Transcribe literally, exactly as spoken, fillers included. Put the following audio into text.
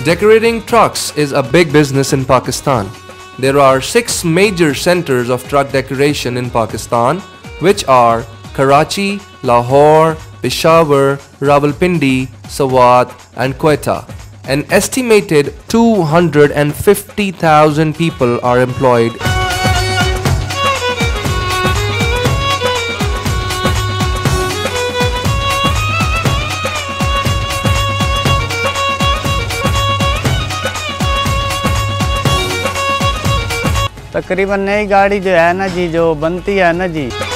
Decorating trucks is a big business in Pakistan. There are six major centers of truck decoration in Pakistan, which are Karachi, Lahore, Peshawar, Rawalpindi, Swat and Quetta. An estimated two hundred fifty thousand people are employed. तकरीबन नई गाड़ी जो है ना जी, जो बनती है ना जी,